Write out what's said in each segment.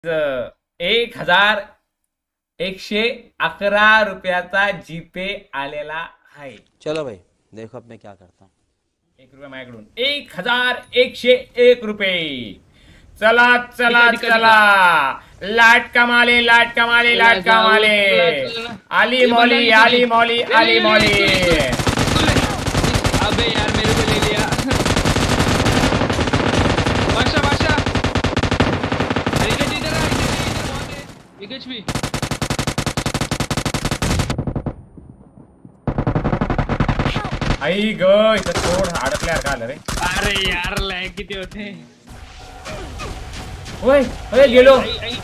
1111 रुपयाचा जीपे आलेला आहे. चलो भाई देखो अब मैं क्या करता हूँ. 1 रुपया माझ्याकडून 1101 रुपये. चला चला चला लाट कमाले आली मौली आली मौली. अबे यार मेरे को ले लिया. बादशाह इधर विकेट भी. आई ग इथं थोड अडकल्यासारखं आलं रे. अरे यार लॅग किती होते. ओय गेलो.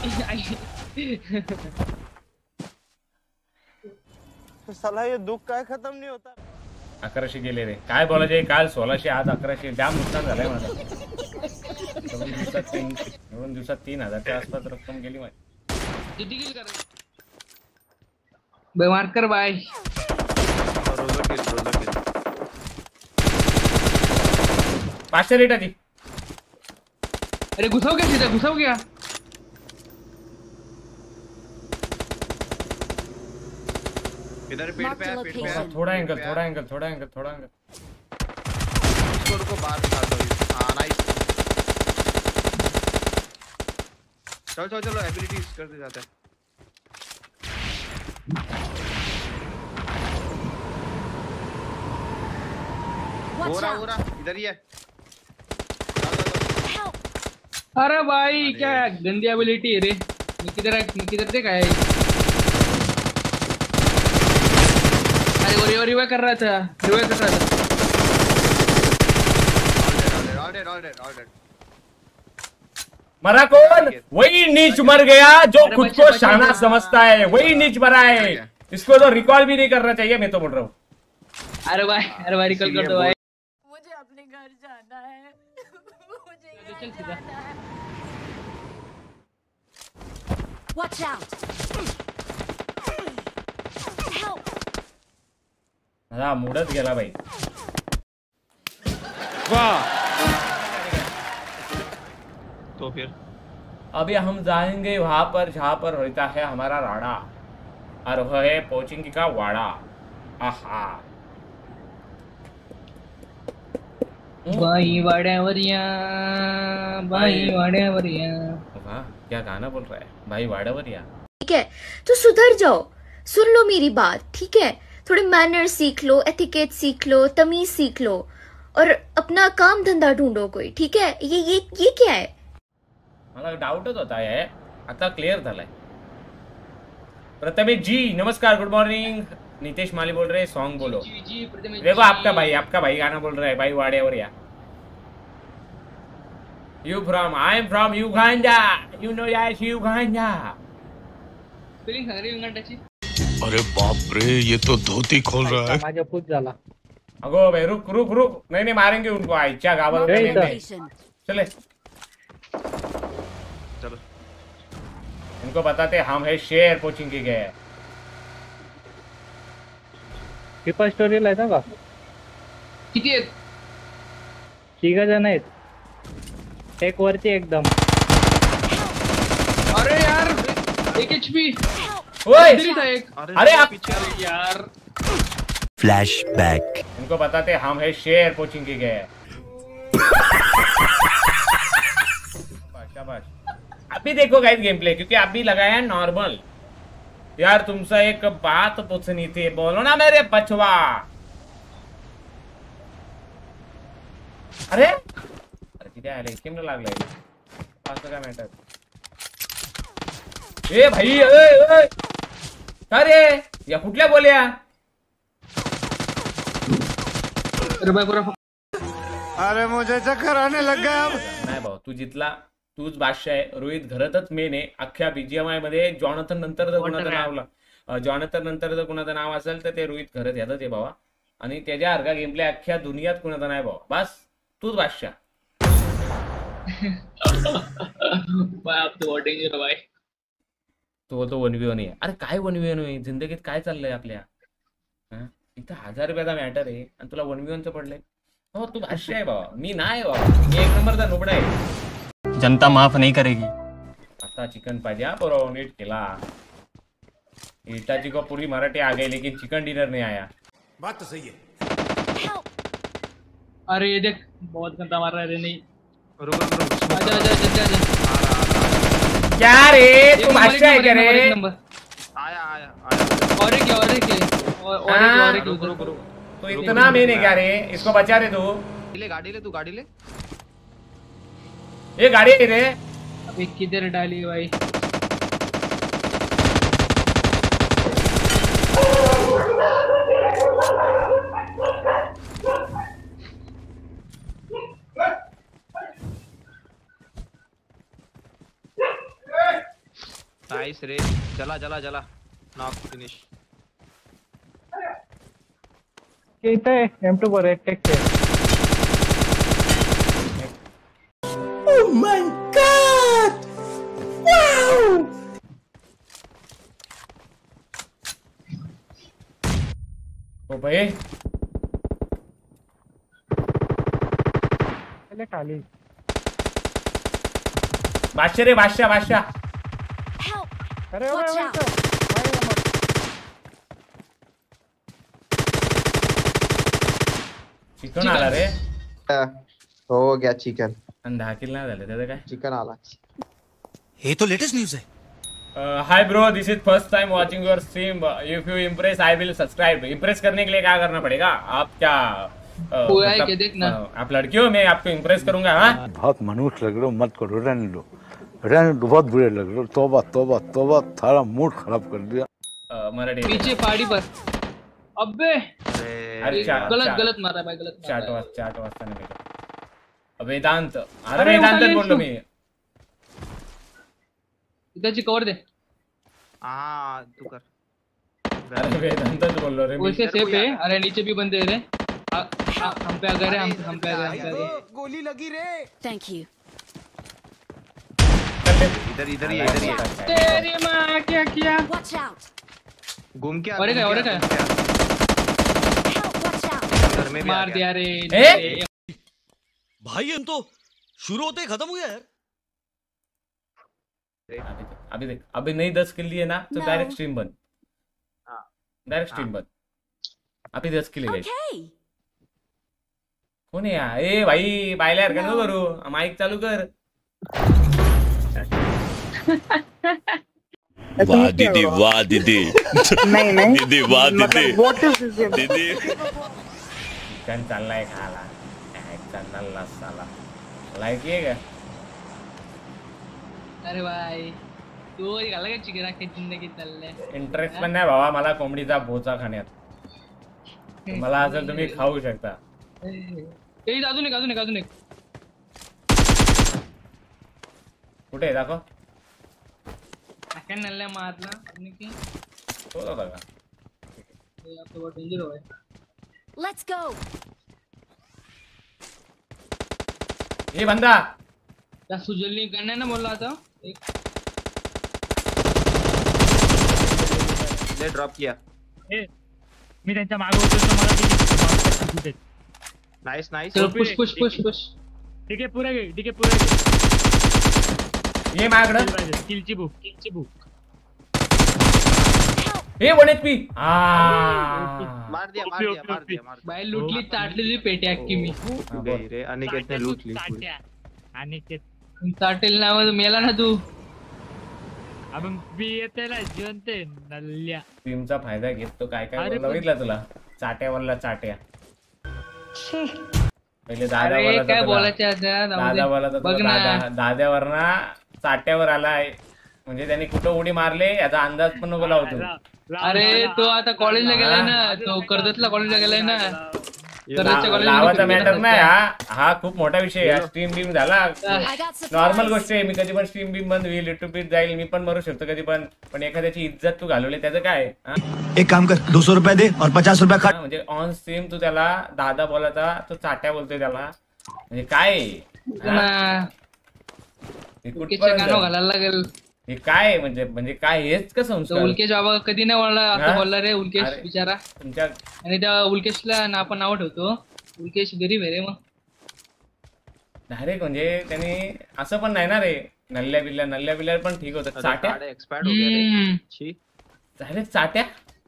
साला ये दुख काय खत्म नहीं होता. 1100 गेले रे. काय बोलायचे काल 1600 आज 1100. जाम नुकसान झालंय माझं. 2 दिवसात 3000च्या आसपास रक्कम गेली माझी. किती किल कर बाय मार्क कर बाय. रोजर किल 500 रेट आधी. अरे घुसाव क्या सीधा घुसाव क्या. इधर पेड़ पे थोड़ा एंगल. इसको रुको बाहर निकाल दो. हां नाइस. चलो एबिलिटीज करते जाते हैं. हो रहा इधर ही है. अरे भाई क्या गंदी एबिलिटी है रे. मी किधर से काय. अरे रिवाइव कर रहा था. All dead. मरा कौन. वही नीच मर गया जो खुद को शाना समझता है. वही नीच मरा है. इसको तो रिकॉल भी नहीं करना चाहिए. मैं तो बोल रहा हूँ. अरे भाई रिकॉल कर दो भाई. मुझे अपने घर जाना है. चल सीधा. Watch out! Help! हा मूडच गेला भाई. वाह. तो फिर अभी हम जाएंगे वहां पर जहां पर होता है हमारा राडा और वह है पोचिंकी का वाड़ा. आहा बाई वाड्यावरिया. वाह क्या गाना बोल रहा है भाई वाड़ावरिया. ठीक है तो सुधर जाओ. सुन लो मेरी बात. ठीक है थोड़े मैनर सीख लो, एथिकेट सीख लो, तमीज सीख लो और अपना काम धंदा ढूंढो कोई. ठीक है ये क्या है. मला डाऊटच होता है. आता क्लियर झालाय. प्रथमेश जी नमस्कार गुड मॉर्निंग. नितेश माली बोल रहे सॉन्ग बोलो. देखो आपका भाई गाना बोल रहा है भाई वाड़ावरिया. I am from Uganda. You know that Uganda. Feeling सांग रे युगांडाची. अरे बाप रे ये तो धोती खोल रहा है. माझ्या पूत झाला. अगो भाई रुक. नहीं मारेंगे उनको. आईच्या गावात चले. चलो इनको बताते हम है शेर पोचिंकी गए. पेपर स्टोरी लायता का. किती आहेत. 3 जण आहेत. एक वरती एकदम. अरे यार 1 HP. ओए एक. अरे आप यार. फ्लैशबैक. इनको बताते हम है शेर पोचिंकी गए. शाबाश. अभी देखो गाइस गेम प्ले क्योंकि अभी लगाया है नॉर्मल. यार तुमसे एक बात पूछनी थी. बोलो ना मेरे बचवा. अरे किती आले किमला लागलाय. असं काय मॅटर. ए भाई अरे या कुठल्या बोल्या. अरे मुझे चक्कर आने लग गया अब. नाही भाऊ तू जितला. तूच बादशाह आहे. रोहित घरातच मेन आहे. अख्ख्या बीजीएमआय मध्ये जॉनथन नंतर जर कुणाचं नाव असेल तर ते रोहित घरात येतच आहे भावा. आणि त्याच्यासारखा गेम प्ले अख्ख्या दुनियात कुणाचा नाही भावा. बस तूच बादशाह. तो 1v1 आहे. अरे काय 1v1 आहे जिंदगीत. काय चाललंय आपल्या. इथं 1000 रुपयाचा मॅटर आहे आणि तुला 1v1चं पडलंय. हो तू बादशाह आहे बाबा. मी नाही बाबा. मी 1 नंबरचा नोबडा आहे. जनता माफ नहीं करेगी. मस्त चिकन पाहिजे हा बरोबर नीट केला इटाची को पूरी मराठी आ गई लेकिन चिकन डिनर नहीं आया बात तो सही है अरे ये देख बहुत गंदा मार रहा है रे नहीं रुक रुक रुक आजा आजा जल्दी आजा क्या रे एक तुम नंबर, अच्छा है एक क्या नंबर, रे एक नंबर। आया आया आया और एक है और एक है और एक रुक उधर। रुक रुक तो इतना मैंने क्या रे इसको बचा रे तू गाड़ी ले तू गाड़ी ले ये गाड़ी है रे अबे किधर डाली भाई नाइस रे जला जला जला नॉक फिनिश इथे M2 वर एक टेक ओ भाई पहले खाली बादशाह रे बादशाह बादशाह अरे Watch ओए out. चिकन आला रे हो गया चिकन आणि 10 किल नाही झाले त्याचं काय चिकन आला ये तो लेटेस्ट न्यूज है hi bro this is first time watching your stream if you impress I will subscribe impress करने के लिए क्या करना पड़ेगा आप क्या हुआ है क्या देखना। आप लड़की हो मैं आपको इम्प्रेस करूंगा हाँ बहुत मनुष्य लग रहे हो मत करो रहने दो बहुत बुरे लग रहे हो तौबा तौबा तौबा थारा मूड खराब कर दिया मराठी पीछे पहाड़ी पर अबे अच्छा गलत गलत मारा भाई गलत मारा है। चाट वाजता नाही भेटत वेदांत अरे अरे वेदांतच उठाले बोललो तू। मी इधरची कवर दे हाँ तू कर अरे वेदांतच बोललो रे मी वैसे सेफ है अरे नीचे भी बंदे हैं रे हम पे आ गए हम पे आ गए गोली लगी रे Thank you. इधर इधर ही इधर ही है। तेरी माँ क्या किया Watch out. घूम के आ, और एक है, घूम और के एक आ, है। घूम के आ। Help, watch out. घर में भी आ मार गया। दिया रे ए? भाई हम तो शुरू होते ही खत्म हो गया यार अभी देख अभी नहीं 10 किल लिए ना तो No. डायरेक्ट स्ट्रीम बंद हाँ। डायरेक्ट स्ट्रीम बंद अभी 10 किल गए Okay. कोण आहे हा? ए भाई बायला यार का नको करू माईक चालू कर वाह दीदी वाह दीदी नहीं नहीं दीदी वाह दीदी मतलब what is this? दीदी चिकन चाललाय खाला काय चालला साला लाईक आहे का अरे भाई तू घाला का चिकन अख्खी जिंदगी चाललंय इंटरेस्ट पण नाही भावा मला कोंबडीचा भोचा खाण्यात मला असं तुम्ही खाऊ शकता ए अजून एक अजून एक अजून एक कुठे आहे दाखव अख्ख्या नल्ल्या मारला आणि की तो होता का ये आपको बहुत डेंजर हो है Let's go. ए बंदा त्या सुजलनी करना है ना बोल रहा था एक ले ड्रॉप किया मी त्यांच्या मागे होतो तर मला किती नाइस नाइस चलो पुश पुश पुश पुश ठीक आहे पुरे ये माझ्याकडं किलची बुक ए 1 HP मार दिया मार दिया मार दिया मार भाई लुटली चाटलेली पेटी अख्खी मी दिया गई रे अनिकेत ने लूट ली पूरी आणि ते चाटेल नाव मेला ना तू आपण बी येते ना जिवंत नल्ल्या टीमचा फायदा घेत तो काय काय अरे बोलला पण- बघितलं तुला चाट्यावरला चाट्या पहिले दादा अरे बोलत काय होता बोलायचं आता दादा बोलत बघ होता ना दाद्यावर ना चाट्यावर आलाय म्हणजे त्याने कुठं उडी मारले याचा अंदाज पण नको लावतो अरे तो आता कॉलेजला गेलाय ना तो कर्जतला कॉलेजला गेलाय ना कर्जतच्या कॉलेजला लावाचा मॅटर नाही हा खूप मोठा विषय आहे स्ट्रीम बीम झाला I got नॉर्मल supplies. गोष्ट आहे मी कधी पण स्ट्रीम बीम बंद होईल युट्यूब बीट जाईल मी पण मरू शकतो कधी पण एखाद्याची इज्जत तू घालवली त्याचं काय हा? एक काम कर 200 रुपए दे और 50 रुपए खा हा, म्हणजे ऑन स्ट्रीम तू त्याला दादा बोलायचा तो चाट्या बोलतोय त्याला म्हणजे काय आहे? हा? हे गाणं कुठपर्यंत घालायला लागेल हे काय आहे? म्हणजे काय हेच का तो संस्कार उल्केश बाबा कधी नाही बोलला हा? आता बोलला रे उल्केश अरे. बिचारा तुमच्या आणि त्या उल्केशला ना आपण नाव ठेवतो उल्केश गरीब आहे रे मग डायरेक्ट म्हणजे त्यांनी असं पण नाही ना रे नल्ल्या बिल्ल्या पण ठीक होतं. चाट्या एक्सपायर्ड हो गया रे. छी. डायरेक्ट चाट्या.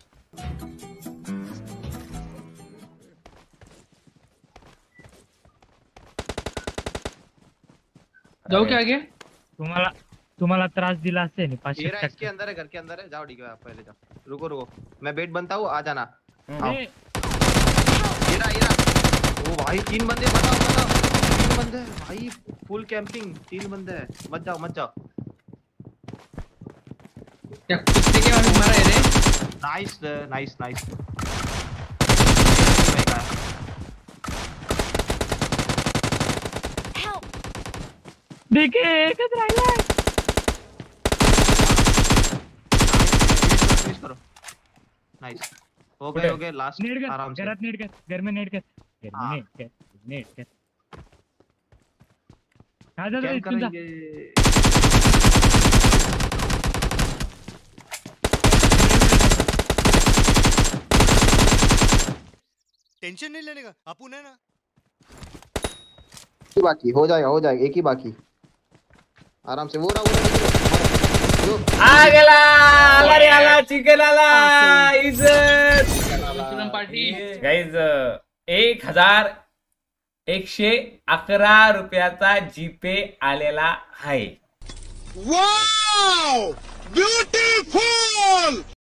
जाऊ क्या आगे? तुम्हाला त्रास दिला असेल. ये रहा इसके अंदर है, घर के अंदर है. जाओ ठीक है, आप पहले जाओ. रुको मैं बेट बनता हूँ, आ जाना. ये रहा. ओ भाई 3 बंदे. बताओ 3 बंदे भाई. फुल कैंपिंग 3 बंदे हैं. मत जाओ. क्या कुत्ते के मारा है रे? नाइस. Help! देखे एकच राहिला. फिनिश करो. नाइस. हो गए लास्ट. आराम से. घरात नेट कर. घर में नेट कर. काय झालं रे तुझा? टेंशन नहीं लेने का, अपुन है ना. बाकी हो जाएगा. एक ही बाकी. आराम से. वो रहा. आ गेला. आला चिकन आला. इज्जत पार्टी. गाईज 1111 रुपयाचा जीपे आलेला आहे. Wow beautiful.